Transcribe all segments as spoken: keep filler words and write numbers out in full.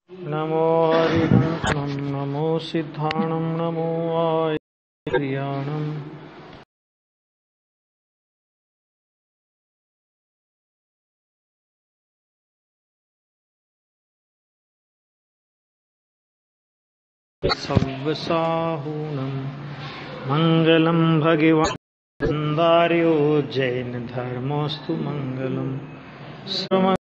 नमो हरिणं नमो सिद्धाणं नमो आर्याणम् सव्यसाहूनं मङ्गलं भगवान् वन्दार्यो जैन धर्मोऽस्तु मङ्गलम् श्रम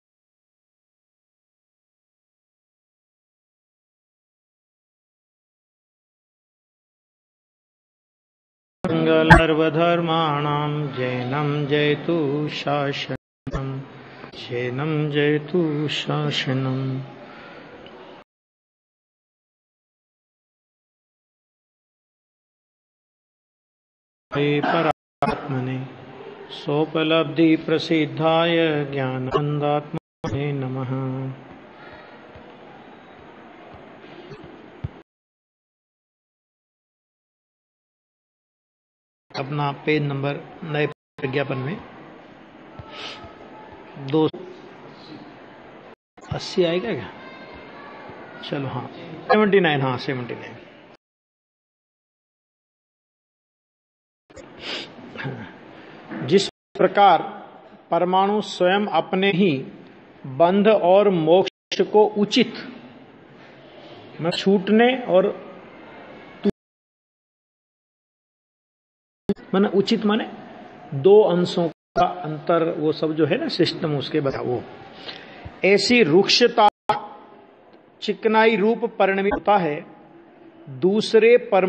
सर्वधर्माणां जैनं जयतु शासनम् जैनं जयतु शासनम् परात्मने सोपलब्धि प्रसिद्धाय ज्ञानानन्दात्मने नमः। अपना पेज नंबर नए विज्ञापन में दो अस्सी आएगा क्या? चलो हाँ सेवेंटी नाइन हाँ सेवेंटी नाइन। जिस प्रकार परमाणु स्वयं अपने ही बंध और मोक्ष को उचित में छूटने और माने उचित माने दो अंशों का अंतर, वो सब जो है ना सिस्टम उसके बता, वो ऐसी रुक्षता चिकनाई रूप परिणमित होता है। दूसरे परमाणु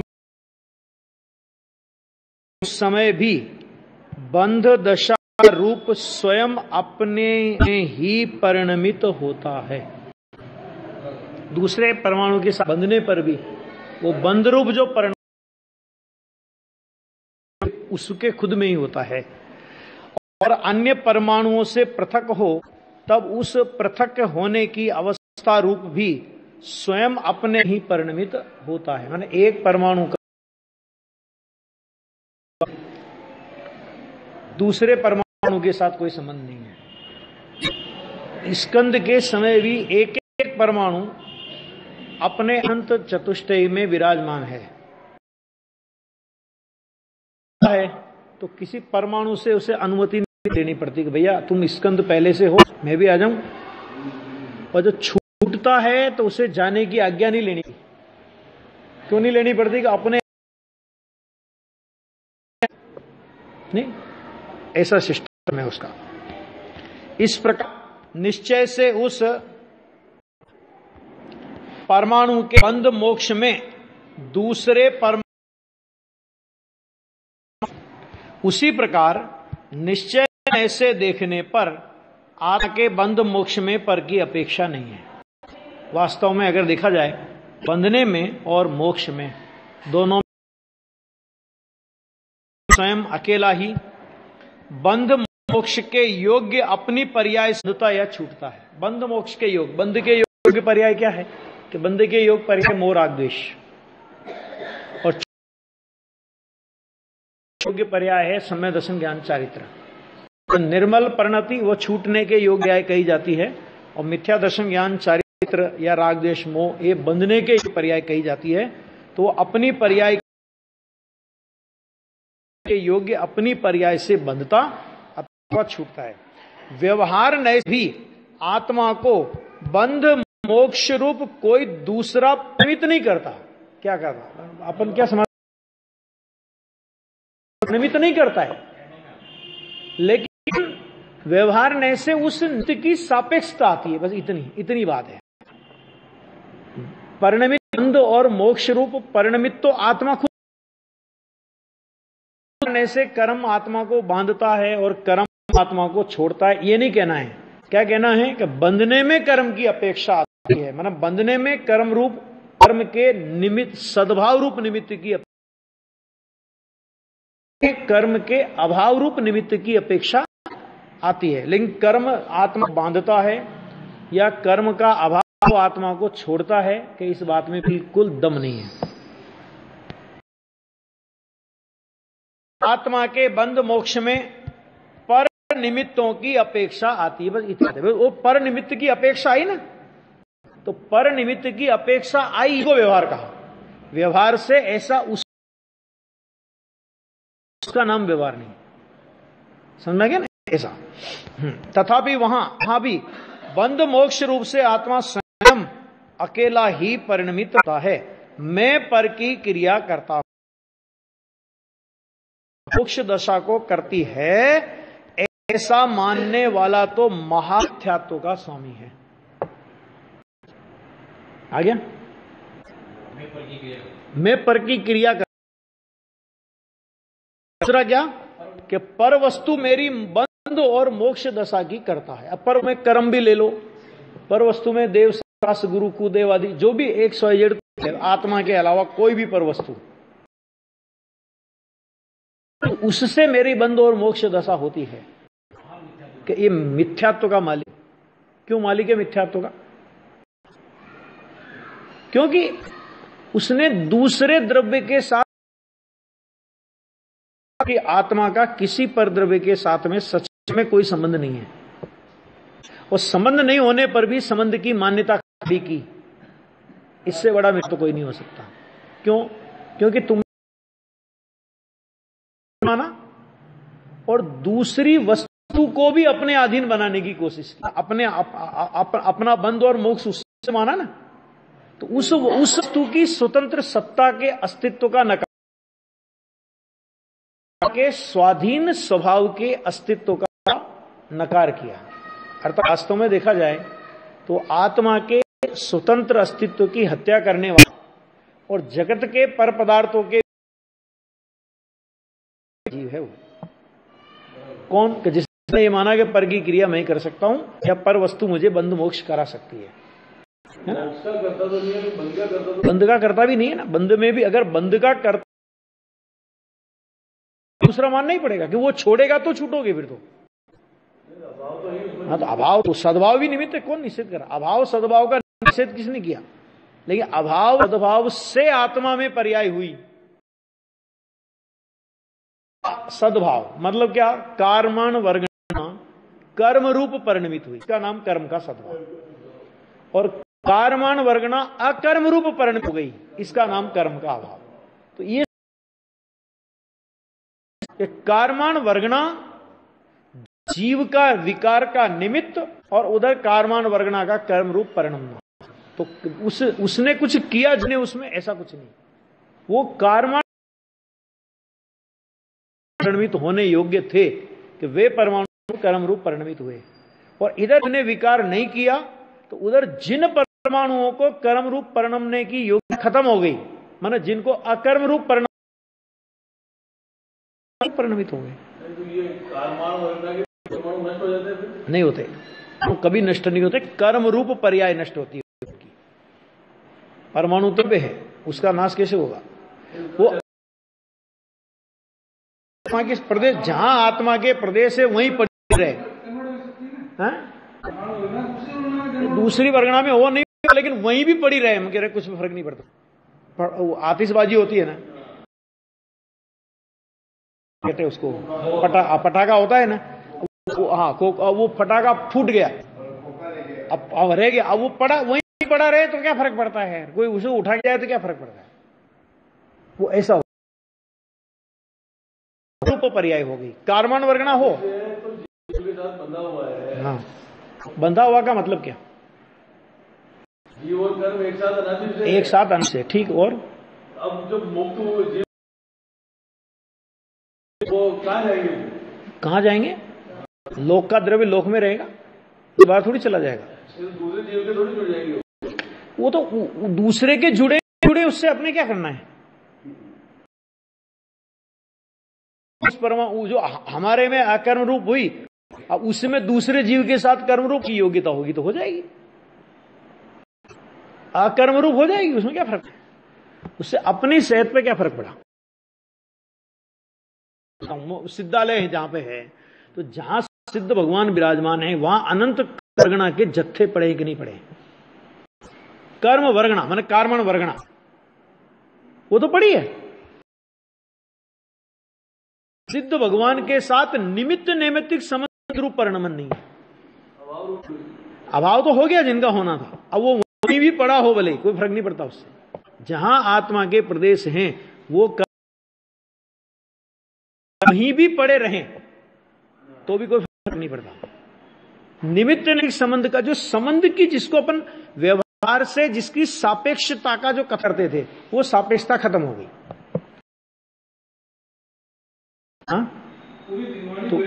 समय भी बंध दशा रूप स्वयं अपने में ही परिणमित होता है। दूसरे परमाणु के साथ बंधने पर भी वो बंध रूप जो परिणाम उसके खुद में ही होता है, और अन्य परमाणुओं से पृथक हो तब उस पृथक होने की अवस्था रूप भी स्वयं अपने ही परिणमित होता है। माने एक परमाणु का दूसरे परमाणु के साथ कोई संबंध नहीं है। स्कंद के समय भी एक एक परमाणु अपने अनंत चतुष्टय में विराजमान है है तो किसी परमाणु से उसे अनुमति नहीं लेनी पड़ती कि भैया तुम स्कंद पहले से हो, मैं भी आ जाऊं। और जो छूटता है तो उसे जाने की आज्ञा नहीं लेनी। क्यों नहीं लेनी पड़ती? कि अपने नहीं, ऐसा सिस्टम है उसका। इस प्रकार निश्चय से उस परमाणु के बंध मोक्ष में दूसरे परमाणु, उसी प्रकार निश्चय ऐसे देखने पर आत्मा के बंध मोक्ष में पर की अपेक्षा नहीं है। वास्तव में अगर देखा जाए बंधने में और मोक्ष में दोनों स्वयं अकेला ही बंध मोक्ष के योग्य अपनी पर्याय सिद्धता या छूटता है। बंध मोक्ष के योग, बंध के योग्य पर्याय क्या है? कि बंध के योग पर्याय मोह राग द्वेष, और योग्य पर्याय है समय दर्शन ज्ञान चारित्र। तो निर्मल परिणति वो छूटने के योग्य कही जाती है, और मिथ्या दर्शन ज्ञान चारित्र या राग द्वेष मोह ये बंधने के पर्याय कही जाती है। तो वो अपनी पर्याय के योग्य अपनी पर्याय से बंधता अथवा छूटता है। व्यवहार नय भी आत्मा को बंध मोक्ष रूप कोई दूसरा परिमित नहीं करता। क्या करता? अपन क्या समझ निमित्त नहीं करता है, लेकिन व्यवहार नय से उस नित्य की सापेक्षता आती है। बस इतनी इतनी बात है। परिणमित बंध और मोक्ष रूप परिणमित तो आत्मा खुद नय से कर्म आत्मा को बांधता है और कर्म आत्मा को छोड़ता है, ये नहीं कहना है। क्या कहना है? कि बंधने में कर्म की अपेक्षा आती है। मतलब बंधने में कर्म रूप कर्म के निमित्त सद्भाव रूप निमित्त की कर्म के अभाव रूप निमित्त की अपेक्षा आती है। लेकिन कर्म आत्मा बांधता है या कर्म का अभाव आत्मा को छोड़ता है कि इस बात में बिल्कुल दम नहीं है। आत्मा के बंध मोक्ष में पर निमित्तों की अपेक्षा आती है। बस इतना, वो पर निमित्त की अपेक्षा आई ना, तो पर निमित्त की अपेक्षा आई को व्यवहार कहा। व्यवहार से ऐसा उस उसका नाम व्यवहार नहीं। समझ में गया ना? ऐसा। तथापि वहां वहां भी बंध मोक्ष रूप से आत्मा स्वयं अकेला ही परिणमित होता है। मैं पर की क्रिया करता हूं, मोक्ष दशा को करती है, ऐसा मानने वाला तो महामिथ्यात्व का स्वामी है। आ गया? मैं पर की क्रिया कर। दूसरा क्या कि पर वस्तु मेरी बंध और मोक्ष दशा की करता है। अब पर में कर्म भी ले लो, पर वस्तु में देव शास्त्र गुरु कुदेव आदि जो भी एक सौ जेड आत्मा के अलावा कोई भी पर वस्तु, उससे मेरी बंध और मोक्ष दशा होती है। कि ये मिथ्यात्व का मालिक। क्यों मालिक है मिथ्यात्व का? क्योंकि उसने दूसरे द्रव्य के साथ कि आत्मा का किसी पर द्रव्य के साथ में सच में कोई संबंध नहीं है, और संबंध नहीं होने पर भी संबंध की मान्यता भी की। इससे बड़ा मिथ्या तो कोई नहीं हो सकता। क्यों? क्योंकि तुम माना और दूसरी वस्तु को भी अपने अधीन बनाने की कोशिश की। अपने अप, अप, अपना बंध और मोक्ष उससे माना ना, तो उस उस वस्तु की स्वतंत्र सत्ता के अस्तित्व का नकार, के स्वाधीन स्वभाव के अस्तित्व का नकार किया। अर्थात वास्तव में देखा जाए तो आत्मा के स्वतंत्र अस्तित्व की हत्या करने वाला और जगत के पर पदार्थों के जीव है वो कौन? कि जिसने ये माना कि पर की क्रिया मैं ही कर सकता हूं या पर वस्तु मुझे बंध मोक्ष करा सकती है, है ना? बंध का करता भी नहीं है ना। बंध में भी अगर बंध का करता दूसरा मानना ही पड़ेगा कि वो छोड़ेगा तो छूटोगे फिर तो। हाँ, तो अभाव तो सद्भाव भी निमित्त है। कौन निषेध करा? अभाव सद्भाव का निषेध किसने किया? लेकिन अभाव सद्भाव से आत्मा में पर्याय हुई। सद्भाव मतलब क्या? कर्मण वर्गणा कर्म रूप परिणमित हुई, इसका नाम कर्म का सद्भाव। और कर्मण वर्गणा अकर्म रूप परिणमित हो गई, इसका नाम कर्म का अभाव। तो ये कर्मण वर्गणा जीव का विकार का निमित्त और उधर कर्मण वर्गणा का कर्म रूप परिणमना। तो उस उसने कुछ किया जिसने उसमें, ऐसा कुछ नहीं। वो कर्मण परिणमित होने योग्य थे कि वे परमाणु कर्म रूप परिणमित हुए, और इधर उन्हें विकार नहीं किया तो उधर जिन परमाणुओं को कर्म रूप परिणमने की योग्यता खत्म हो गई, माने जिनको अकर्म रूप परिणाम परिणमित हो गए। नहीं होते, वो कभी नष्ट नहीं होते। कर्म रूप पर्याय नष्ट होती है। परमाणु तो पे है, उसका नाश कैसे होगा? वो आत्मा के प्रदेश, जहां आत्मा के प्रदेश है वहीं पड़ी रहे। दूसरी वर्गणा में वो नहीं, लेकिन वहीं भी पड़ी रहे। हम कह रहे कुछ भी फर्क नहीं पड़ता। आतिशबाजी होती है ना, कहते हैं उसको पटा पटाखा होता है ना, हाँ, वो फटाखा फूट गया, अब अब रह गया, अब वो पड़ा वहीं पड़ा रहे तो क्या फर्क पड़ता है? कोई उसे उठा के जाए तो क्या फर्क पड़ता है? वो ऐसा रूप पर्याय हो गई। कर्मण वर्गणा हो, हाँ, बंधा हुआ का मतलब क्या? जीव और कर्म एक साथ अनादि से एक साथ अंश है, ठीक। और अब जब मुक्त हुए जीव वो कहाँ जाएंगे? कहाँ जाएंगे? लोक का द्रव्य लोक में रहेगा, ये बात थोड़ी चला जाएगा। दूसरे जीव के थोड़ी जुड़ जाएंगे। वो तो दूसरे के जुड़े जुड़े उससे अपने क्या करना है? उस परमाणु जो हमारे में अकर्म रूप हुई, अब उसमें दूसरे जीव के साथ कर्म रूप की योग्यता होगी तो हो जाएगी, अकर्म रूप हो जाएगी। उसमें क्या फर्क है? उससे अपनी सेहत पे क्या फर्क पड़ा? सिद्धालय है जहां पे है, तो जहां सिद्ध भगवान विराजमान है वहां अनंत वर्गणा के जत्थे पड़े कि नहीं पड़े? कर्म वर्गणा माने कर्मण वर्गणा वो तो पड़ी है। सिद्ध भगवान के साथ निमित्त नैमित्तिक संबंध रूप परिणमन नहीं है। अभाव तो हो गया जिनका होना था, अब वो कहीं भी पड़ा हो भले, कोई फर्क नहीं पड़ता उससे। जहां आत्मा के प्रदेश हैं वो कहीं भी पड़े रहें तो भी कोई फर्क नहीं पड़ता। निमित्त निमित्त संबंध का जो संबंध की जिसको अपन व्यवहार से जिसकी सापेक्षता का जो करते थे वो सापेक्षता खत्म हो गई। हाँ तो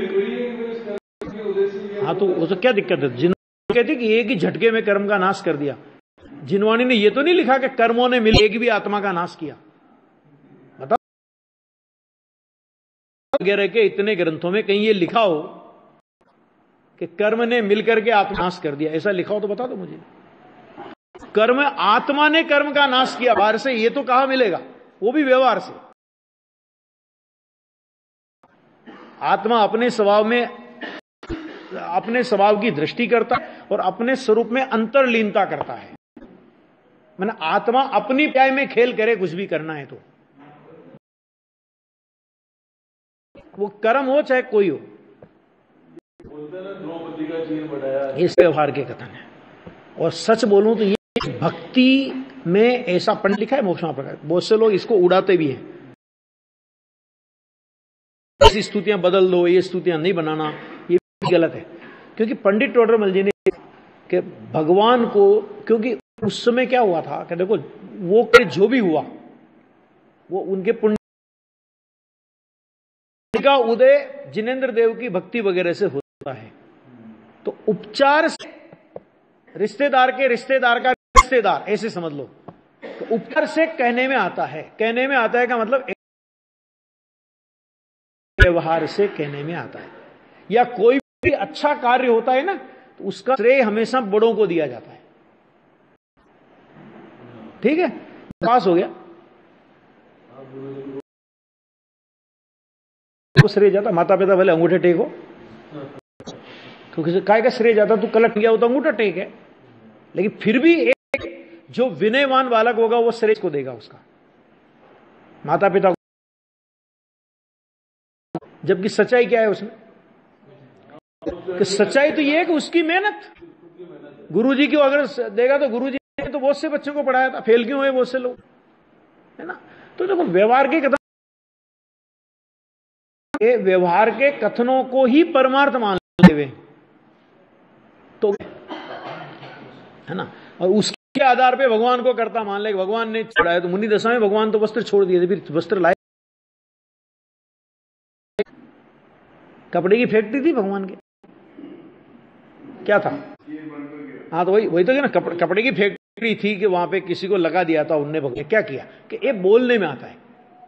हाँ तो वो तो क्या दिक्कत है? जिन्होंने कहते कि एक ही झटके में कर्म का नाश कर दिया, जिनवाणी ने ये तो नहीं लिखा कि कर्मों ने मिल एक भी आत्मा का नाश किया। बताओ वगैरह के इतने ग्रंथों में कहीं ये लिखा हो कि कर्म ने मिलकर के आत्मा नाश कर दिया, ऐसा लिखा हो तो बता दो मुझे। कर्म, आत्मा ने कर्म का नाश किया बाहर से, ये तो कहां मिलेगा? वो भी व्यवहार से। आत्मा अपने स्वभाव में अपने स्वभाव की दृष्टि करता है और अपने स्वरूप में अंतर्लीनता करता है। मैंने आत्मा अपनी प्याय में खेल करे, कुछ भी करना है तो वो कर्म हो चाहे कोई हो। द्रौपदी का चीर बढ़ाया, इस व्यवहार के कथन है। और सच बोलूं तो ये भक्ति में ऐसा पंडित लिखा है मोक्षमा प्रकार, बहुत से लोग इसको उड़ाते भी हैं। ऐसी स्तुतियां बदल दो, ये स्तुतियां नहीं बनाना, ये भी गलत है। क्योंकि पंडित टोडरमल जी ने कि भगवान को, क्योंकि उस समय क्या हुआ था कि देखो वो के जो भी हुआ वो उनके पुण्य का उदय जिनेंद्र देव की भक्ति वगैरह से होता है। तो उपचार से रिश्तेदार के रिश्तेदार का रिश्तेदार ऐसे समझ लो। तो उपचार से कहने में आता है, कहने में आता है का मतलब व्यवहार से कहने में आता है। या कोई भी अच्छा कार्य होता है ना तो उसका श्रेय हमेशा बड़ों को दिया जाता है। ठीक है, पास हो गया तो श्रेय जाता, माता पिता भले अंगूठे टेको, क्योंकि काय का श्रेय जाता, तू कलट गया हो तो अंगूठा टेक है। लेकिन फिर भी एक जो विनयवान बालक होगा वो श्रेय को देगा उसका, माता पिता को। जबकि सच्चाई क्या है उसमें? कि सच्चाई तो ये है कि उसकी मेहनत, गुरुजी को अगर देगा तो गुरुजी ने तो बहुत से बच्चों को पढ़ाया था, फेल क्यों हुए बहुत से लोग, है ना। तो देखो व्यवहार के कथन, व्यवहार के कथनों को ही परमार्थ मान लेते हुए तो, है ना। और उसके आधार पे भगवान को करता मान ले, भगवान ने छोड़ा तो मुनि दशा में भगवान तो वस्त्र छोड़ दिए थे, फिर वस्त्र लाए, कपड़े की फैक्ट्री थी भगवान के, क्या था? हाँ तो वही वही तो ना, कपड़े कपड़े की फैक्ट्री थी कि वहां पे किसी को लगा दिया था उनने। भगवान क्या किया कि ये बोलने में आता है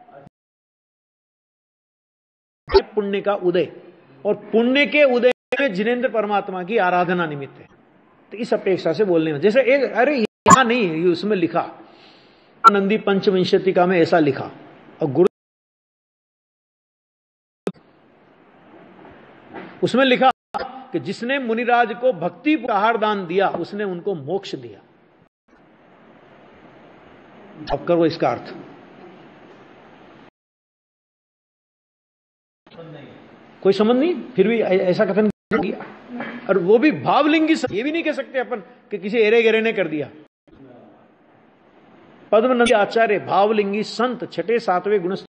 पुण्य का उदय, और पुण्य के उदय में जिनेंद्र परमात्मा की आराधना निमित्त है। तो इस अपेक्षा से बोलने में, जैसे एक, अरे यहां नहीं, ये उसमें लिखा नंदी पंचविंशतिका में ऐसा लिखा, और गुरु उसमें लिखा कि जिसने मुनिराज को भक्ति आहार दान दिया उसने उनको मोक्ष दिया। अब करो इसका अर्थ। कोई संबंध नहीं, फिर भी ऐसा कथन किया, और वो भी भावलिंगी। ये भी नहीं कह सकते अपन कि किसी एरे गेरे ने कर दिया। पद्मनंदी आचार्य भावलिंगी संत, छठे सातवें गुण,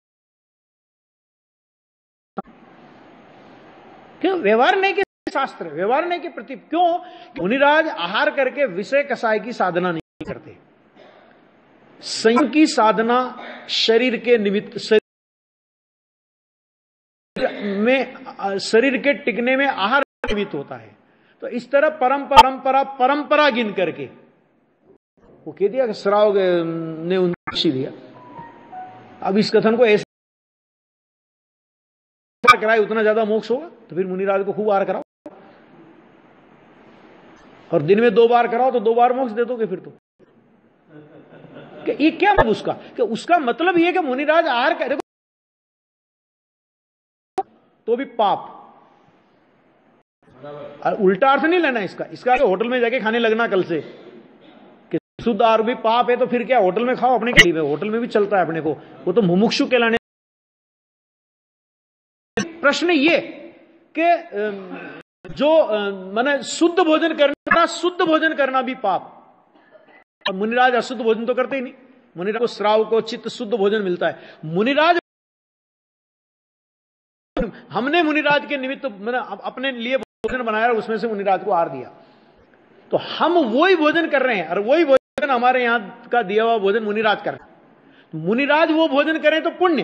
क्यों? व्यवहार नहीं के शास्त्र, व्यवहार नहीं के प्रति। क्यों? मुनिराज आहार करके विषय कसाय की साधना नहीं करते। संयम की साधना शरीर के निमित्त, शरीर में, शरीर के टिकने में आहार निमित्त होता है। तो इस तरह परंपरा परंपरा परंपरा गिन करके वो कह दिया कि श्राव ने उनको बख्शी दिया। अब इस कथन को ऐसा कराए उतना ज्यादा मोक्ष होगा, तो फिर मुनिराज को खूब आहार कराओ, और दिन में दो बार कराओ तो दो बार मोक्ष दे दोगे फिर तो। कि ये क्या मतलब उसका? कि उसका मतलब ये कि मुनिराज आहार करे तो भी पाप। और उल्टा अर्थ नहीं लेना इसका। इसका होटल में जाके खाने लगना कल से कि शुद्ध आहार भी पाप है, तो फिर क्या होटल में खाओ अपने के लिए, होटल में भी चलता है अपने को, वो तो मुमुक्षु कहलाने। प्रश्न ये कि जो माने शुद्ध भोजन करना, शुद्ध भोजन करना भी पाप। और मुनिराज अशुद्ध भोजन तो करते ही नहीं। मुनिराज को श्राव को चित्त शुद्ध भोजन मिलता है। मुनिराज, हमने मुनिराज के निमित्त अपने लिए भोजन बनाया और उसमें से मुनिराज को आहार दिया, तो हम वही भोजन कर रहे हैं और वही भोजन हमारे यहां का दिया हुआ भोजन मुनिराज कर रहे हैं। मुनिराज वो भोजन करें तो पुण्य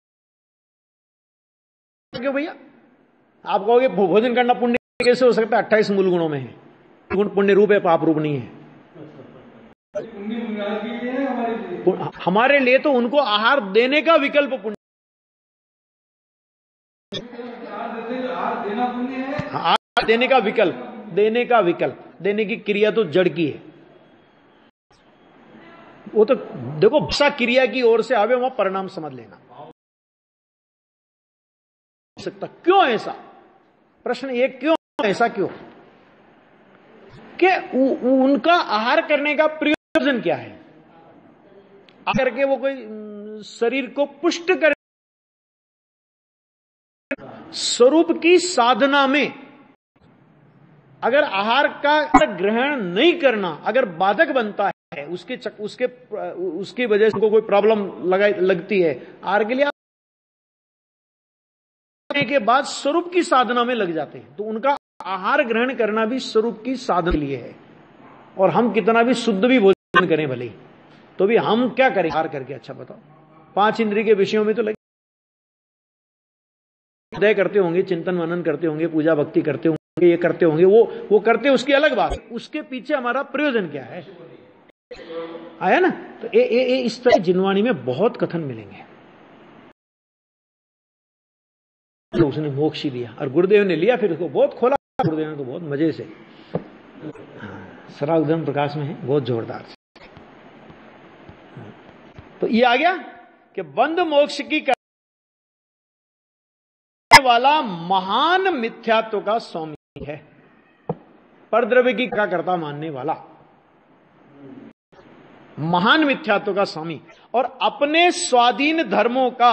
क्यों भैया? आप कहोगे भोजन करना पुण्य कैसे हो सकता है? अट्ठाईस मूल गुणों में है। गुण पुण्य रूप है, पाप रूप नहीं है। हमारे लिए तो उनको आहार देने का विकल्प पुण्य, आहार देने का विकल्प, देने का विकल्प, देने की क्रिया तो जड़ की है। वो तो देखो भाषा क्रिया की ओर से आवे, वहां परिणाम समझ लेना सकता। क्यों ऐसा? प्रश्न ये, क्यों ऐसा? क्यों कि उनका आहार करने का प्रयोजन क्या है? आकर के वो कोई शरीर को पुष्ट कर, स्वरूप की साधना में अगर आहार का ग्रहण नहीं करना अगर बाधक बनता है, उसके चक, उसके उसकी वजह से उनको कोई प्रॉब्लम लगा लगती है, आहार के लिए के बाद स्वरूप की साधना में लग जाते हैं, तो उनका आहार ग्रहण करना भी स्वरूप की साधना के लिए है। और हम कितना भी शुद्ध भी भोजन करें भले ही, तो भी हम क्या करें आहार करके? अच्छा बताओ, पांच इंद्रिय के विषयों में तो लगे हृदय करते होंगे, चिंतन मनन करते होंगे, पूजा भक्ति करते होंगे, ये करते होंगे, वो वो करते, उसकी अलग बात है। उसके पीछे हमारा प्रयोजन क्या है? आया ना? तो ए, ए, ए, इस तरह जिनवाणी में बहुत कथन मिलेंगे। तो उसने मोक्ष ही दिया और गुरुदेव ने लिया, फिर उसको बहुत खोला गुरुदेव ने, तो बहुत मजे से। हाँ, सराउदन प्रकाश में है, बहुत जोरदार से। तो ये आ गया कि बंध मोक्ष की करने वाला महान मिथ्यात्व का स्वामी है, परद्रव्य की क्या करता मानने वाला महान मिथ्यात्व का स्वामी, और अपने स्वाधीन धर्मों का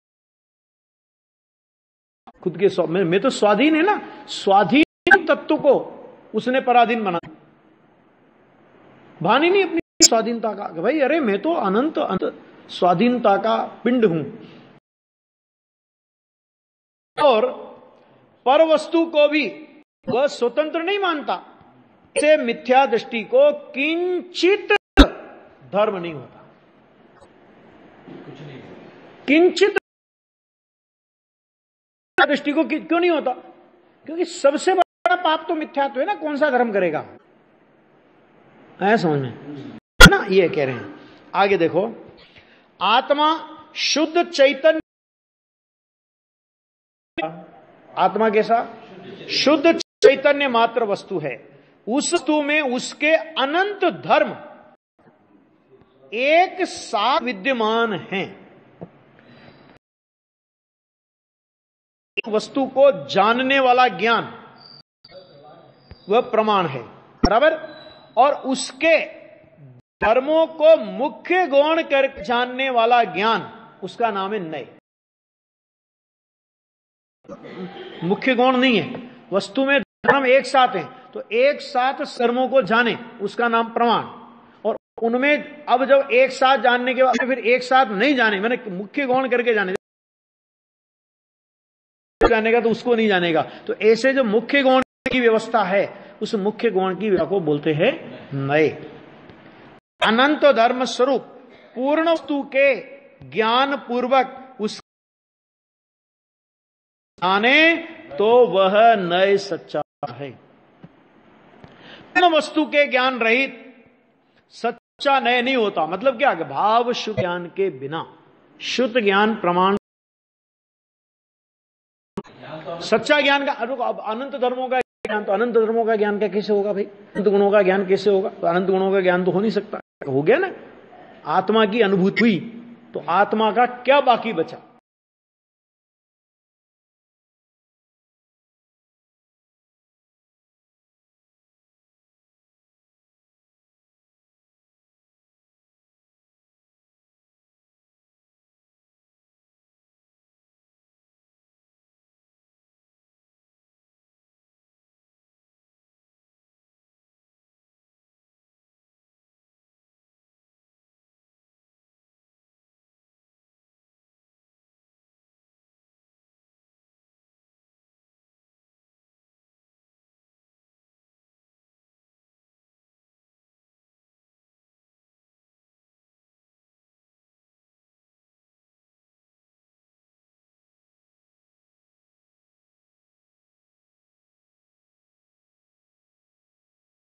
खुद के स्व, में, में तो स्वाधीन है ना, स्वाधीन तत्व को उसने पराधीन बना, भान ही नहीं अपनी स्वाधीनता का। भाई अरे मैं तो अनंत अनंत स्वाधीनता का पिंड हूं। और पर वस्तु को भी वह स्वतंत्र नहीं मानता, इसे मिथ्या दृष्टि को किंचित धर्म नहीं होता, कुछ नहीं, किंचित दृष्टि को क्यों नहीं होता? क्योंकि सबसे बड़ा पाप तो मिथ्यात्व है ना, कौन सा धर्म करेगा? है समझ में है ना? ये कह रहे हैं। आगे देखो, आत्मा शुद्ध चैतन्य, आत्मा कैसा? शुद्ध चैतन्य मात्र वस्तु है, उस वस्तु में उसके अनंत धर्म एक साथ विद्यमान हैं। वस्तु को जानने वाला ज्ञान वह प्रमाण है, बराबर, और उसके धर्मों को मुख्य गौण कर जानने वाला ज्ञान, उसका नाम है नय। मुख्य गौण नहीं है, वस्तु में धर्म एक साथ है, तो एक साथ धर्मों को जाने, उसका नाम प्रमाण। और उनमें अब जब एक साथ जानने के बाद फिर एक साथ नहीं जाने, मैंने मुख्य गौण करके जाने जानेगा तो उसको नहीं जानेगा, तो ऐसे जो मुख्य गौण की व्यवस्था है, उस मुख्य गौण की व्यवस्था को बोलते हैं नए। अनंत धर्म स्वरूप पूर्ण वस्तु के ज्ञान पूर्वक उस जाने तो वह नए सच्चा है। पूर्ण वस्तु के ज्ञान रहित सच्चा नए नहीं होता। मतलब क्या? भाव शुद्ध ज्ञान के बिना शुद्ध ज्ञान प्रमाण सच्चा ज्ञान का अनंत धर्मों का ज्ञान, तो अनंत धर्मों का ज्ञान क्या कैसे होगा भाई? अनंत गुणों का ज्ञान कैसे होगा? तो अनंत गुणों का ज्ञान तो हो नहीं सकता। हो गया ना, आत्मा की अनुभूति हुई तो आत्मा का क्या बाकी बचा?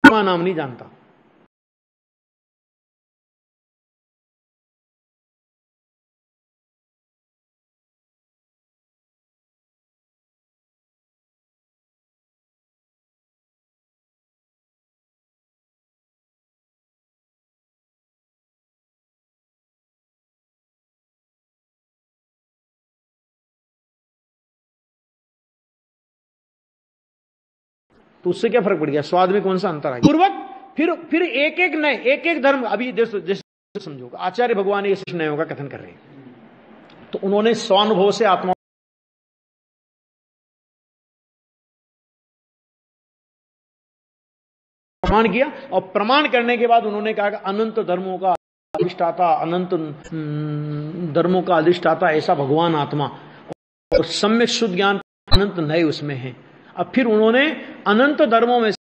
आत्मा नाम नहीं जानता। तो उससे क्या फर्क पड़ गया, स्वाद में कौन सा अंतर आ गया पूर्वक। फिर फिर एक एक नए एक एक धर्म, अभी जैसे समझो आचार्य भगवान ये नयों का कथन कर रहे हैं, तो उन्होंने स्वानुभव से आत्मा प्रमाण किया, और प्रमाण करने के बाद उन्होंने कहा कि अनंत धर्मों का अधिष्ठाता, अनंत धर्मों का अधिष्ठाता ऐसा भगवान आत्मा, और सम्यक शुद्ध ज्ञान अनंत नए उसमें है। अब फिर उन्होंने अनंत धर्मों में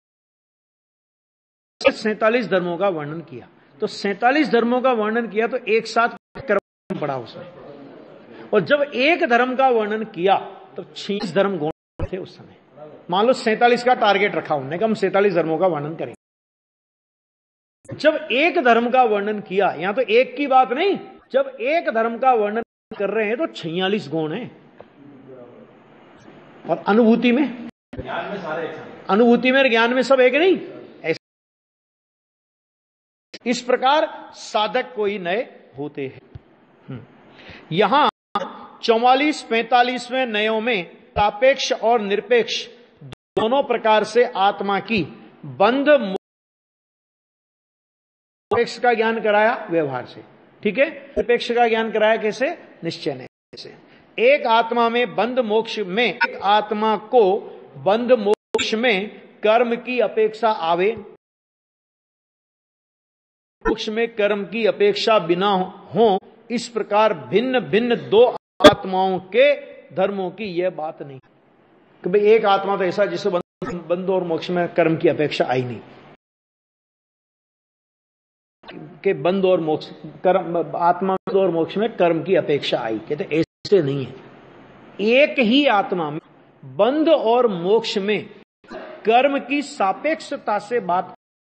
सैतालीस धर्मों का वर्णन किया। तो सैतालीस धर्मों का वर्णन किया तो एक साथ कर्म पड़ा उसमें, और जब एक धर्म का वर्णन किया तो छियालीस धर्म गुण थे उस समय। मान लो सैतालीस का टारगेट रखा उन्होंने कि हम सैतालीस धर्मों का वर्णन करेंगे। जब एक धर्म का वर्णन किया, यहां तो एक की बात नहीं, जब एक धर्म का वर्णन कर रहे हैं तो छियालीस गुण हैं। और अनुभूति में ज्ञान में सारे अनुभूति में ज्ञान में सब एक नहीं, ऐसे इस प्रकार साधक कोई नए होते हैं। यहां चौवालीस पैंतालीसवें नयों में सापेक्ष और निरपेक्ष दोनों प्रकार से आत्मा की बंध निरपेक्ष का ज्ञान कराया व्यवहार से, ठीक है। निरपेक्ष का ज्ञान कराया कैसे, निश्चय से। एक आत्मा में बंध मोक्ष में, एक आत्मा को बंध मोक्ष में कर्म की अपेक्षा आवे, मोक्ष में कर्म की अपेक्षा बिना हो, इस प्रकार भिन्न भिन्न दो आत्माओं के धर्मों की यह बात नहीं कि भाई एक आत्मा तो ऐसा जिसे बंध और मोक्ष में कर्म की अपेक्षा आई नहीं, कि बंध और मोक्ष कर्म आत्मा और मोक्ष में कर्म की अपेक्षा आई, कहते ऐसे नहीं है। एक ही आत्मा में बंध और मोक्ष में कर्म की सापेक्षता से बात,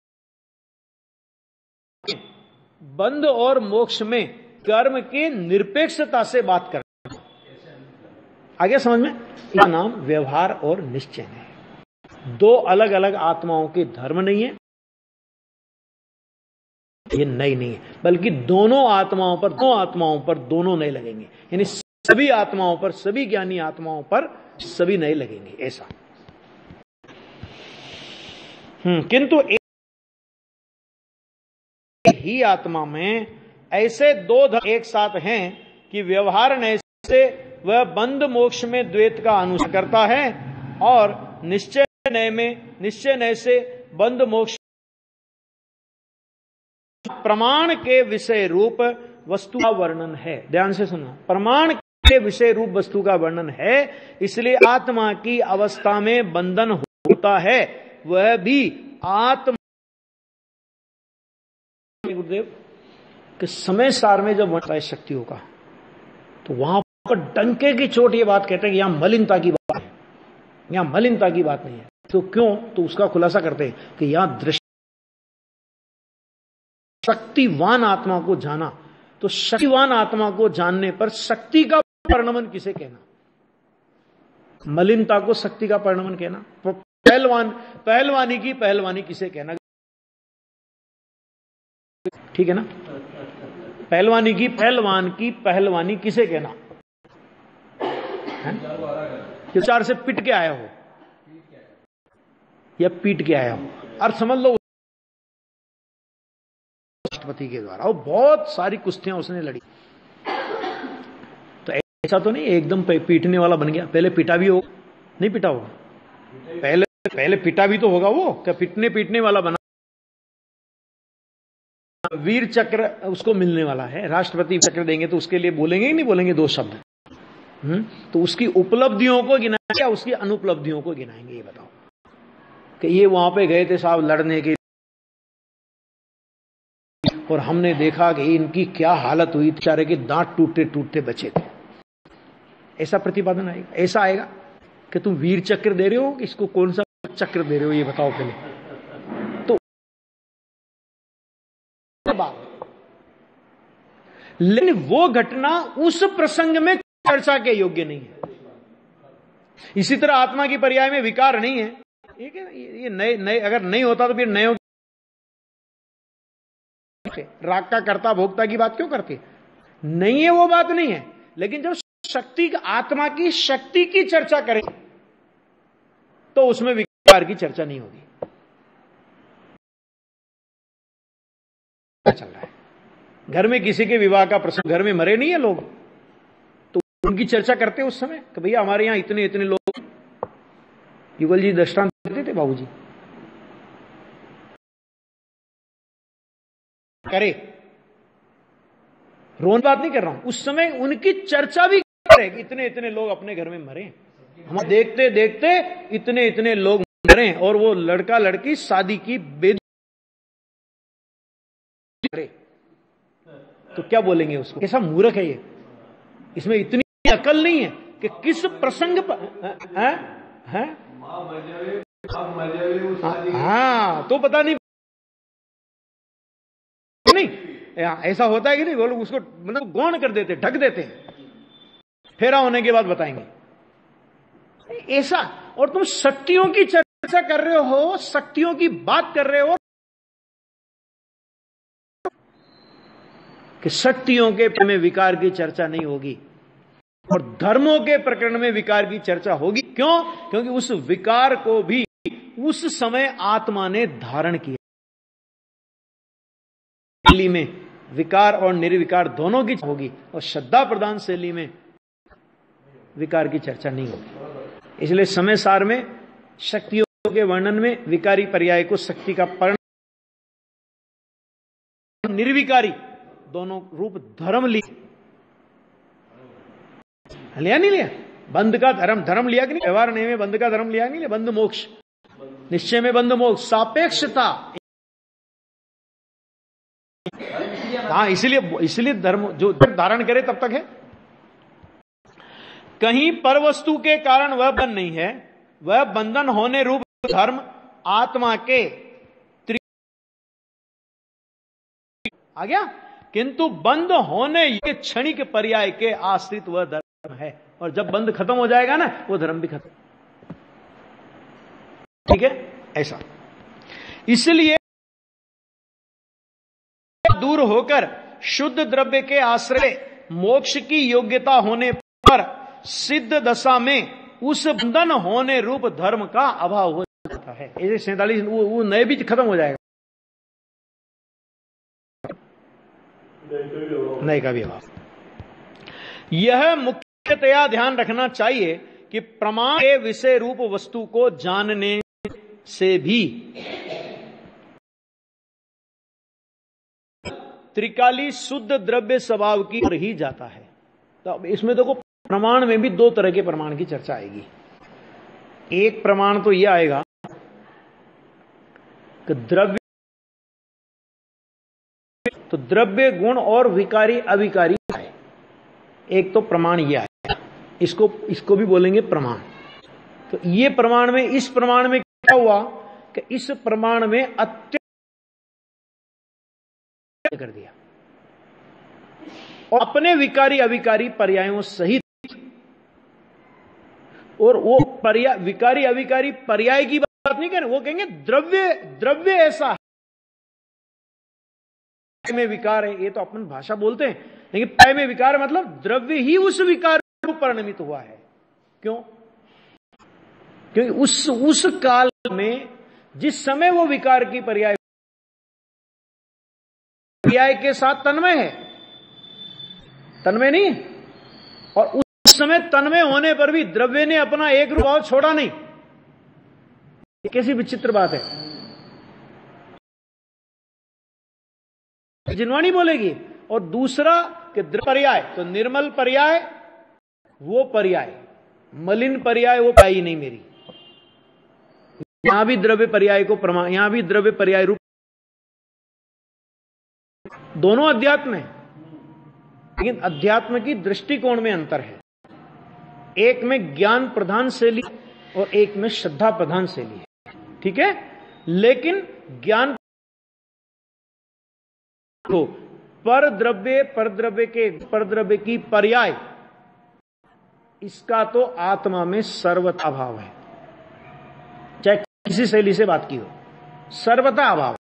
बंध और मोक्ष में कर्म की निरपेक्षता से बात कर, आगे समझ में। इसका नाम व्यवहार और निश्चय है। दो अलग अलग आत्माओं के धर्म नहीं है, ये नई नहीं है, बल्कि दोनों आत्माओं पर दो आत्माओं पर दोनों नए लगेंगे, यानी सभी आत्माओं पर, सभी ज्ञानी आत्माओं पर सभी नए लगेंगे, ऐसा। हम्म किंतु एक ही आत्मा में ऐसे दो धर्म एक साथ हैं कि व्यवहार नय से वह बंध मोक्ष में द्वैत का अनुसरण करता है, और निश्चय नय में निश्चय नय से बंध मोक्ष प्रमाण के विषय रूप वस्तु का वर्णन है। ध्यान से सुनना, प्रमाण के विषय रूप वस्तु का वर्णन है, इसलिए आत्मा की अवस्था में बंधन होता है, वह भी आत्मा गुरुदेव कि समय सार में जब वर्णन है शक्तियों का, तो वहां पर डंके की चोट ये बात कहते हैं कि यहां मलिनता की बात है, यहां मलिनता की बात नहीं है। तो क्यों, तो उसका खुलासा करते हैं कि यहां दृष्टि शक्तिवान आत्मा को जाना, तो शक्तिवान आत्मा को जानने पर शक्ति का परिणमन किसे कहना, मलिनता को शक्ति का परिणमन कहना। पहलवान पहलवानी की पहलवानी किसे कहना, ठीक है ना। पहलवानी की पहलवान की पहलवानी किसे कहना, चार से पिट के आया हो या पीट के आया हो, और समझ लो राष्ट्रपति के द्वारा वो बहुत सारी कुश्तियां उसने लड़ी। तो ऐसा तो नहीं एकदम पीटने वाला बन गया, पहले पिटा भी होगा, नहीं पिटा होगा, पहले पहले पिटा भी तो होगा वो, क्या पिटने पीटने वाला बना। वीर चक्र उसको मिलने वाला है, राष्ट्रपति चक्र देंगे तो उसके लिए बोलेंगे ही नहीं बोलेंगे दो शब्द। हम्म तो उसकी उपलब्धियों को गिनाएंगे या उसकी अनुपलब्धियों को गिनाएंगे, ये बताओ। कि ये वहां पे गए थे साहब लड़ने के, और हमने देखा कि इनकी क्या हालत हुई, बेचारे के दांत टूटते टूटते बचे थे, ऐसा प्रतिपादन आएगा। ऐसा आएगा कि तुम वीर चक्र दे रहे हो, इसको कौन सा चक्र दे रहे हो ये बताओ पहले। तो बात, लेकिन वो घटना उस प्रसंग में चर्चा के योग्य नहीं है। इसी तरह आत्मा की पर्याय में विकार नहीं है, ठीक है, ये नए नए अगर नहीं होता तो फिर नए राग का कर्ता भोक्ता की बात क्यों करती है? नहीं है, वो बात नहीं है। लेकिन जब शक्ति आत्मा की शक्ति की चर्चा करें तो उसमें विकार की चर्चा नहीं होगी। चल रहा है घर में किसी के विवाह का प्रसंग, घर में मरे नहीं है लोग, तो उनकी चर्चा करते उस समय कि भैया हमारे यहां इतने इतने लोग। युगल जी दृष्टांत देते थे, बाबूजी करे, रोन बात नहीं कर रहा हूं, उस समय उनकी चर्चा भी करे कि इतने इतने लोग अपने घर में मरे, हम देखते देखते इतने इतने लोग मरे, और वो लड़का लड़की शादी की बेद करे, तो क्या बोलेंगे उसको? कैसा मूर्ख है ये, इसमें इतनी अकल नहीं है कि किस प्रसंग पर है, है? हाँ, तो पता नहीं नहीं ऐसा होता है कि नहीं, वो लोग उसको मतलब गौण कर देते, ढक देते हैं, फेरा होने के बाद बताएंगे ऐसा। और तुम शक्तियों की चर्चा कर रहे हो, शक्तियों की बात कर रहे हो कि शक्तियों के में विकार की चर्चा नहीं होगी और धर्मों के प्रकरण में विकार की चर्चा होगी। क्यों? क्योंकि उस विकार को भी उस समय आत्मा ने धारण किया। शैली में विकार और निर्विकार दोनों की होगी, और श्रद्धा प्रधान शैली में विकार की चर्चा नहीं होगी। इसलिए समय सार में शक्तियों के वर्णन में विकारी पर्याय को शक्ति का परिणाम, निर्विकारी दोनों रूप धर्म लिया लिया नहीं लिया? बंध का धर्म धर्म लिया कि नहीं? व्यवहार नहीं में बंध का धर्म लिया नहीं लिया? बंध मोक्ष, निश्चय में बंध मोक्ष, सापेक्षता। हाँ, इसीलिए इसीलिए धर्म जो धारण करे तब तक है। कहीं पर वस्तु के कारण वह बंधन नहीं है, वह बंधन होने रूप धर्म आत्मा के आ गया, किंतु बंद होने ये क्षणिक पर्याय के आश्रित वह धर्म है, और जब बंद खत्म हो जाएगा ना, वो धर्म भी खत्म। ठीक है, ऐसा। इसलिए दूर होकर शुद्ध द्रव्य के आश्रय मोक्ष की योग्यता होने पर सिद्ध दशा में उस बंधन होने रूप धर्म का अभाव हो जाता है। ऐसे सैंतालीस वो, वो नए बीज खत्म हो जाएगा, नए का भी अभाव। यह मुख्यतया ध्यान रखना चाहिए कि प्रमाण के विषय रूप वस्तु को जानने से भी त्रिकाली शुद्ध द्रव्य स्वभाव की ओर ही जाता है। तो अब इसमें देखो, प्रमाण में भी दो तरह के प्रमाण की चर्चा आएगी। एक प्रमाण तो यह आएगा कि द्रव्य तो द्रव्य गुण और विकारी अविकारी है। एक तो प्रमाण यह आएगा, इसको इसको भी बोलेंगे प्रमाण। तो ये प्रमाण में, इस प्रमाण में क्या हुआ कि इस प्रमाण में अत्यंत कर दिया और अपने विकारी अविकारी पर्यायों सहित, और वो पर्याय विकारी अविकारी पर्याय की बात नहीं करें, वो कहेंगे द्रव्य द्रव्य ऐसा है में विकार है। ये तो अपन भाषा बोलते हैं, लेकिन पर्याय में विकार मतलब द्रव्य ही उस विकार को परिणमित हुआ है। क्यों? क्योंकि उस उस काल में जिस समय वो विकार की पर्याय पर्याय के साथ तन्मय है, तन्मय नहीं है, और उस समय तन्मय होने पर भी द्रव्य ने अपना एक रूप भाव छोड़ा नहीं। ये कैसी विचित्र बात है, जिनवाणी बोलेगी। और दूसरा कि द्रव्य पर्याय, तो निर्मल पर्याय वो पर्याय, मलिन पर्याय वो पाई नहीं मेरी। यहां भी द्रव्य पर्याय को प्रमाण, यहां भी द्रव्य पर्याय रूप, दोनों अध्यात्म है, लेकिन अध्यात्म की दृष्टिकोण में अंतर है। एक में ज्ञान प्रधान शैली और एक में श्रद्धा प्रधान शैली है। ठीक है, लेकिन ज्ञान हो, पर द्रव्य परद्रव्य के परद्रव्य की पर्याय, इसका तो आत्मा में सर्वथा अभाव है। चाहे किसी शैली से बात की हो, सर्वथा अभाव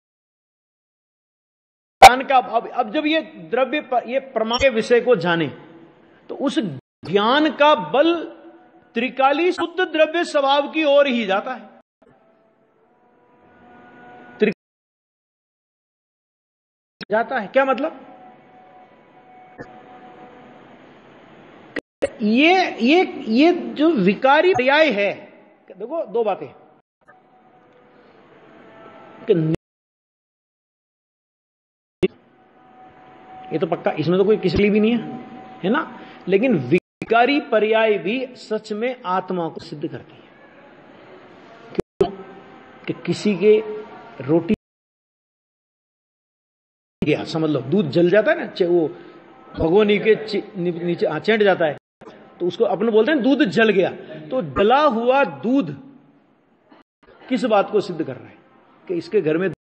ज्ञान का। अब, अब जब ये द्रव्य ये प्रमाण के विषय को जाने तो उस ज्ञान का बल त्रिकाली शुद्ध द्रव्य स्वभाव की ओर ही जाता है। जाता है क्या मतलब? ये ये ये जो विकारी पर्याय है, देखो दो बातें, ये तो पक्का, इसमें तो कोई किसी भी नहीं है, है ना। लेकिन विकारी पर्याय भी सच में आत्मा को सिद्ध करती है। क्यों? कि किसी के रोटी गया, समझ लो दूध जल जाता है ना, वो भगोनी के नीचे चेंट जाता है, तो उसको अपने बोलते हैं दूध जल गया। तो जला हुआ दूध किस बात को सिद्ध कर रहा है? कि इसके घर में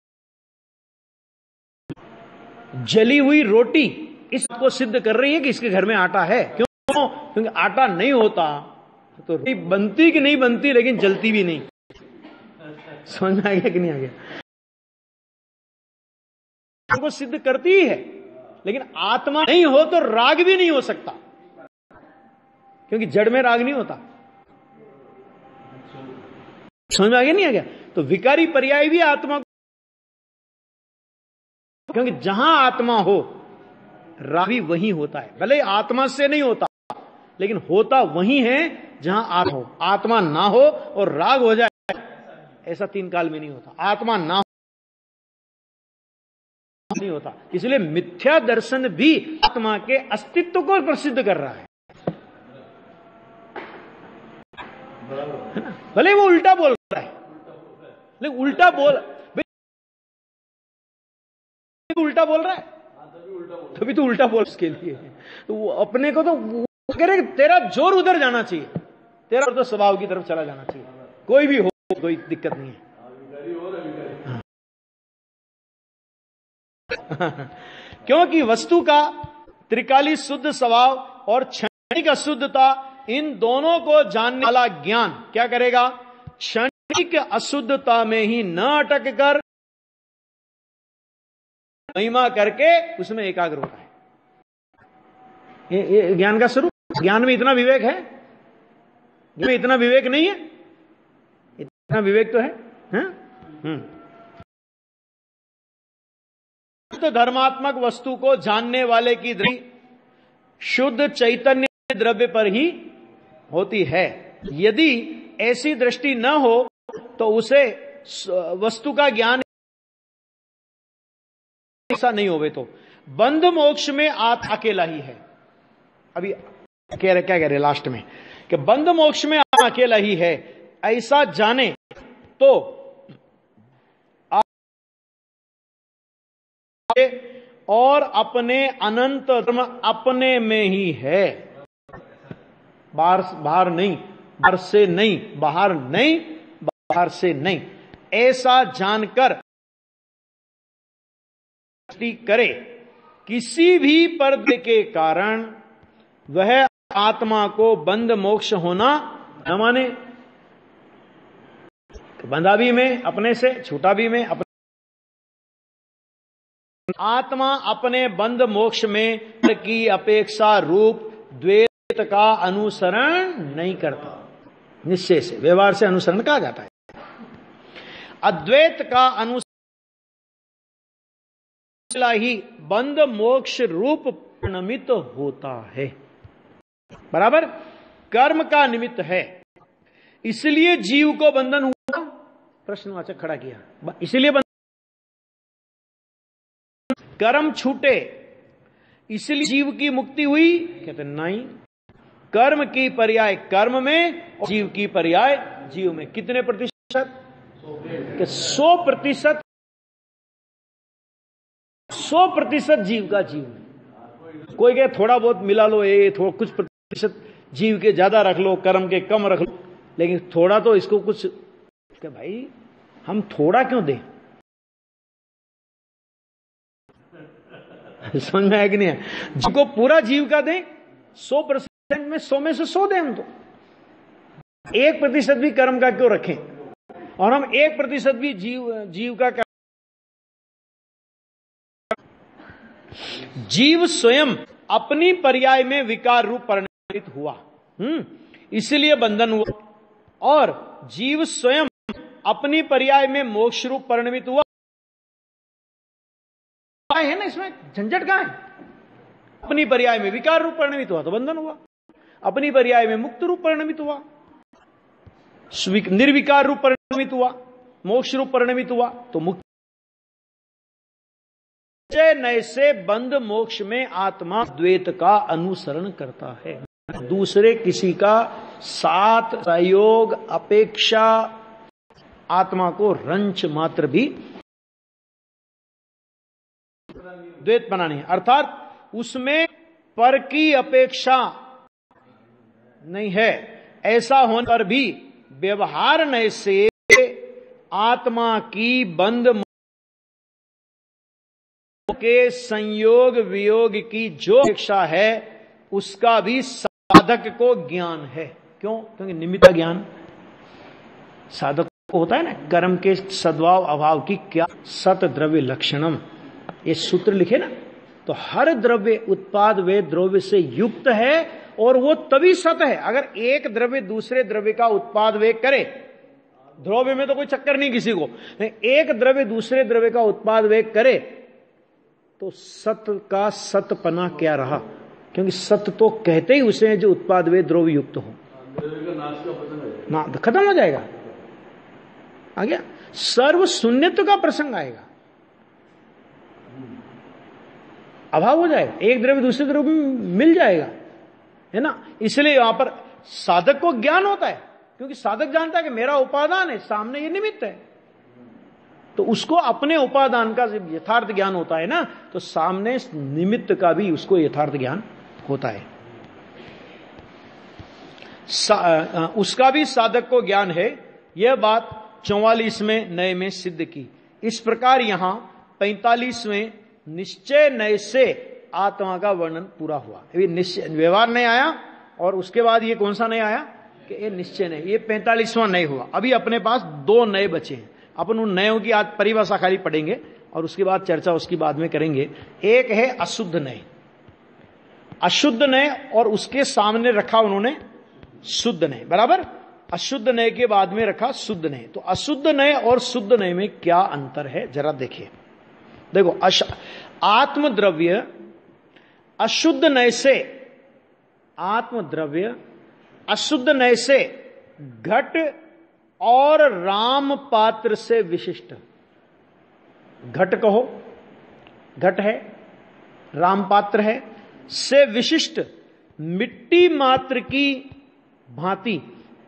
जली हुई रोटी इस बात को सिद्ध कर रही है कि इसके घर में आटा है। क्यों? क्योंकि आटा नहीं होता तो रोटी बनती कि नहीं बनती, लेकिन जलती भी नहीं। समझ में आ गया कि नहीं आ गया? को सिद्ध करती ही है, लेकिन आत्मा नहीं हो तो राग भी नहीं हो सकता, क्योंकि जड़ में राग नहीं होता। समझ में आ गया नहीं आ गया? तो विकारी पर्याय भी आत्मा, क्योंकि जहां आत्मा हो राग भी वहीं होता है। भले आत्मा से नहीं होता, लेकिन होता वहीं है जहां आत्मा हो। आत्मा ना हो और राग हो जाए, ऐसा तीन काल में नहीं होता। आत्मा ना हो नहीं होता। इसलिए मिथ्या दर्शन भी आत्मा के अस्तित्व को प्रसिद्ध कर रहा है, है ना। भले वो उल्टा बोल रहा है, लेकिन उल्टा बोल उल्टा बोल रहा है, तभी तो उल्टा बोल उसके लिए। तो वो अपने को तो वो कह रहे तेरा जोर उधर जाना चाहिए, तेरा तो स्वभाव की तरफ चला जाना चाहिए। कोई भी हो, कोई दिक्कत नहीं है। क्योंकि वस्तु का त्रिकाली शुद्ध स्वभाव और क्षणिक अशुद्धता, इन दोनों को जानने वाला ज्ञान क्या करेगा? क्षणिक अशुद्धता में ही न अटक कर महिमा करके उसमें एकाग्र होता है। ये, ये ज्ञान का स्वरूप। ज्ञान में इतना विवेक है, में इतना विवेक नहीं है, इतना विवेक तो है, है? हम्म तो धर्मात्मक वस्तु को जानने वाले की दृष्टि शुद्ध चैतन्य द्रव्य पर ही होती है। यदि ऐसी दृष्टि न हो तो उसे वस्तु का ज्ञान ऐसा नहीं होवे तो बंध मोक्ष में आत्मा अकेला ही है। अभी कह रहे क्या कह रहे लास्ट में कि बंध मोक्ष में आत्मा अकेला ही है, ऐसा जाने तो और अपने अनंत धर्म अपने में ही है, बाहर बाहर नहीं, बाहर से नहीं, बाहर नहीं, बाहर से नहीं। ऐसा जानकर करे किसी भी पर्दे के कारण वह आत्मा को बंध मोक्ष होना न माने। बंधा भी में अपने से, छूटा भी में अपने। आत्मा अपने बंध मोक्ष में की अपेक्षा रूप द्वैत का अनुसरण नहीं करता। निश्चय से, व्यवहार से अनुसरण कहा जाता है। अद्वैत का अनुसरण ही बंध मोक्ष रूप निमित्त होता है। बराबर, कर्म का निमित्त है, इसलिए जीव को बंधन हुआ। प्रश्नवाचक खड़ा किया, इसलिए बंधन। कर्म छूटे इसलिए जीव की मुक्ति हुई, कहते नहीं। कर्म की पर्याय कर्म में और जीव की पर्याय जीव में। कितने प्रतिशत? कि सौ प्रतिशत सौ प्रतिशत जीव का जीव में। कोई कहे थोड़ा बहुत मिला लो, ये थोड़ा कुछ प्रतिशत जीव के ज्यादा रख लो, कर्म के कम रख लो, लेकिन थोड़ा तो इसको कुछ, कि भाई हम थोड़ा क्यों दें? समझ में आया कि नहीं है? जिनको पूरा जीव का दें, सौ परसेंट में सौ में से सौ दें हम तो। एक प्रतिशत भी कर्म का क्यों रखें, और हम एक प्रतिशत भी जीव जीव का कर्म। जीव स्वयं अपनी पर्याय में विकार रूप परिणमित हुआ, हम्म इसलिए बंधन हुआ, और जीव स्वयं अपनी पर्याय में मोक्ष रूप परिणमित हुआ है ना। इसमें झंझट कहां है? अपनी पर्याय में विकार रूप परिणमित हुआ तो बंधन हुआ, अपनी पर्याय में मुक्त रूप परिणमित हुआ, निर्विकार रूप परिणमित हुआ, मोक्ष रूप परिणमित हुआ तो मुक्त। नए से बंध मोक्ष में आत्मा द्वैत का अनुसरण करता है, दूसरे किसी का साथ सहयोग अपेक्षा आत्मा को रंच मात्र भी द्वैत बनानी है, अर्थात उसमें पर की अपेक्षा नहीं है। ऐसा होने पर भी व्यवहार नए से आत्मा की बंध के संयोग वियोग की जो अपेक्षा है उसका भी साधक को ज्ञान है। क्यों? क्योंकि निमित्त ज्ञान साधक को होता है ना। कर्म के सद्भाव अभाव की क्या सत द्रव्य लक्षणम, ये सूत्र लिखे ना, तो हर द्रव्य उत्पाद वे द्रव्य से युक्त है और वो तभी सत है अगर एक द्रव्य दूसरे द्रव्य का उत्पाद वे करे। द्रव्य में तो कोई चक्कर नहीं किसी को, एक द्रव्य दूसरे द्रव्य का उत्पाद वे करे तो सत्य का सतपना क्या रहा? क्योंकि सत्य तो कहते ही उसे जो उत्पाद वे द्रव्य युक्त हो, ना खत्म हो जाएगा। आ गया सर्व शून्यत्व का प्रसंग आएगा, अभाव हो जाएगा, एक द्रव्य दूसरे द्रव्य में मिल जाएगा, है ना। इसलिए यहां पर साधक को ज्ञान होता है, क्योंकि साधक जानता है कि मेरा उपादान है, सामने ये निमित्त है, तो उसको अपने उपादान का यथार्थ ज्ञान होता है ना, तो सामने निमित्त का भी उसको यथार्थ ज्ञान होता है, उसका भी साधक को ज्ञान है। यह बात चौवालीसवें नए में सिद्ध की। इस प्रकार यहां पैंतालीसवें निश्चय नए से आत्मा का वर्णन पूरा हुआ। निश्चय व्यवहार नहीं आया और उसके बाद ये कौन सा नहीं आया कि ये निश्चय नहीं, ये पैंतालीसवां नए हुआ। अभी अपने पास दो नए बचे हैं, अपन उन नयों की आज परिभाषा खाली पढ़ेंगे और उसके बाद चर्चा उसकी बाद में करेंगे। एक है अशुद्ध नय, अशुद्ध नय और उसके सामने रखा उन्होंने शुद्ध नय, बराबर। अशुद्ध नय के बाद में रखा शुद्ध नय। तो अशुद्ध नय और शुद्ध नय में क्या अंतर है जरा देखिए। देखो अश आत्मद्रव्य अशुद्ध नय से, आत्मद्रव्य अशुद्ध नय से घट और राम पात्र से विशिष्ट, घट कहो, घट है, राम पात्र है, से विशिष्ट मिट्टी मात्र की भांति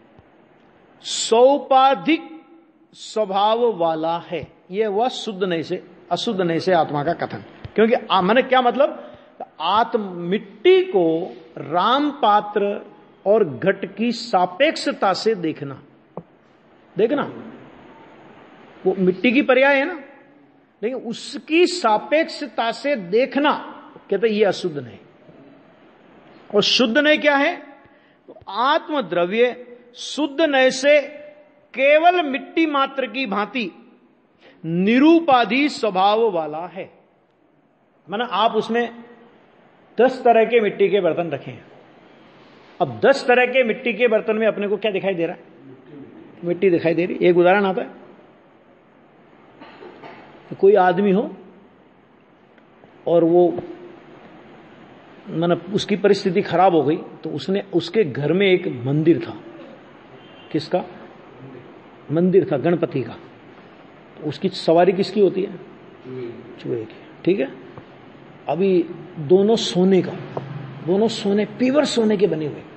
सौपाधिक स्वभाव वाला है। यह वह शुद्ध नय से अशुद्ध नय से आत्मा का कथन। क्योंकि मैंने क्या मतलब, आत्म मिट्टी को राम पात्र और घट की सापेक्षता से देखना, देखना वो मिट्टी की पर्याय है ना, लेकिन उसकी सापेक्षता से देखना कहते ये अशुद्ध नहीं। और शुद्ध नय क्या है? तो आत्मद्रव्य शुद्ध नय से केवल मिट्टी मात्र की भांति निरूपाधि स्वभाव वाला है। माना आप उसमें दस तरह के मिट्टी के बर्तन रखे हैं, अब दस तरह के मिट्टी के बर्तन में अपने को क्या दिखाई दे रहा है? मिट्टी दिखाई दे रही। एक उदाहरण आता है, तो कोई आदमी हो और वो मतलब उसकी परिस्थिति खराब हो गई, तो उसने उसके घर में एक मंदिर था। किसका मंदिर था? गणपति का। तो उसकी सवारी किसकी होती है? चूहे की, ठीक है। अभी दोनों सोने का, दोनों सोने प्योर सोने के बने हुए,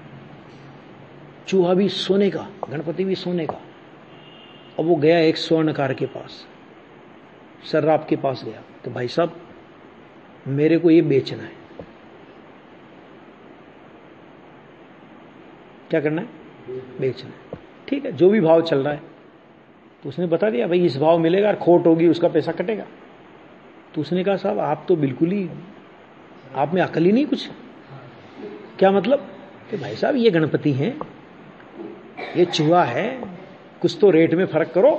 चूहा भी सोने का, गणपति भी सोने का। अब वो गया एक स्वर्णकार के पास, सर्राफ के पास गया, तो भाई साहब मेरे को ये बेचना है, क्या करना है? बेचना है। ठीक है, जो भी भाव चल रहा है। तो उसने बता दिया भाई इस भाव मिलेगा, खोट होगी उसका पैसा कटेगा। तो उसने कहा साहब आप तो बिल्कुल ही, आप में अकल ही नहीं कुछ। क्या मतलब? कि भाई साहब ये गणपति हैं, ये चूहा है, कुछ तो रेट में फर्क करो।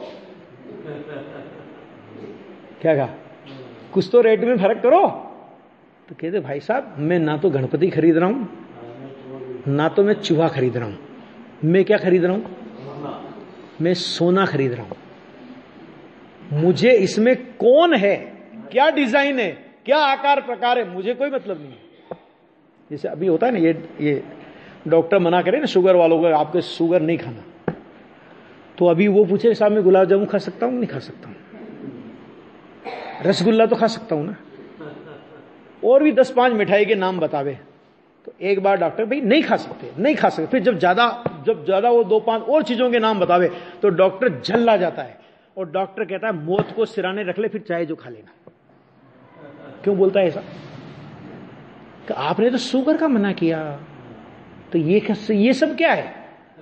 क्या कहा? कुछ तो रेट में फर्क करो। तो कहते भाई साहब मैं ना तो गणपति खरीद रहा हूं ना तो मैं चूहा खरीद रहा हूं, मैं क्या खरीद रहा हूं? मैं सोना खरीद रहा हूं। मुझे इसमें कौन है, क्या डिजाइन है, क्या आकार प्रकार है, मुझे कोई मतलब नहीं है। जैसे अभी होता है ना, ये ये डॉक्टर मना करे ना शुगर वालों को, आपके शुगर नहीं खाना, तो अभी वो पूछे साहब मैं गुलाब जामुन खा सकता हूं? नहीं खा सकता हूं। रसगुल्ला तो खा सकता हूं ना, और भी दस पांच मिठाई के नाम बतावे। तो एक बार डॉक्टर भाई नहीं खा सकते, नहीं खा सकते, फिर जब ज्यादा जब ज्यादा वो दो पांच और चीजों के नाम बतावे तो डॉक्टर जल्ला जाता है, और डॉक्टर कहता है मौत को सिराने रख ले, फिर चाहे जो खा लेना। क्यों बोलता है ऐसा? कि आपने तो शुगर का मना किया, तो ये ये सब क्या है?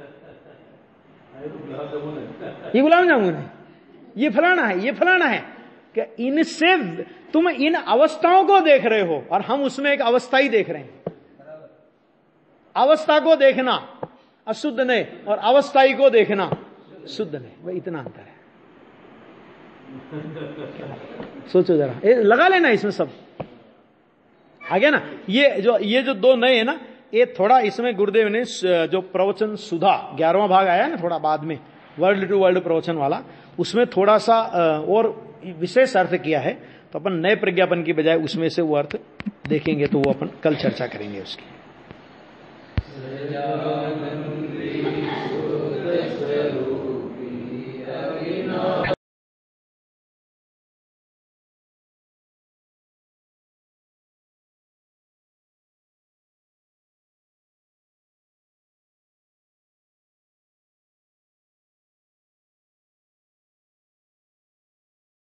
ये गुलाब जामुन है, ये फलाना है, ये फलाना है। क्या इनसे तुम इन अवस्थाओं को देख रहे हो और हम उसमें एक अवस्था ही देख रहे हैं। अवस्था को देखना अशुद्ध ने और अवस्थाई को देखना शुद्ध ने, वह इतना अंतर है। सोचो जरा, ये लगा लेना इसमें सब आ गया ना। ये जो ये जो दो नए है ना, ये थोड़ा इसमें गुरुदेव ने जो प्रवचन सुधा ग्यारहवां भाग आया ना थोड़ा बाद में, वर्ल्ड टू वर्ल्ड प्रवचन वाला, उसमें थोड़ा सा और विशेष अर्थ किया है। तो अपन नए प्रज्ञापन की बजाय उसमें से वो अर्थ देखेंगे, तो वो अपन कल चर्चा करेंगे उसकी।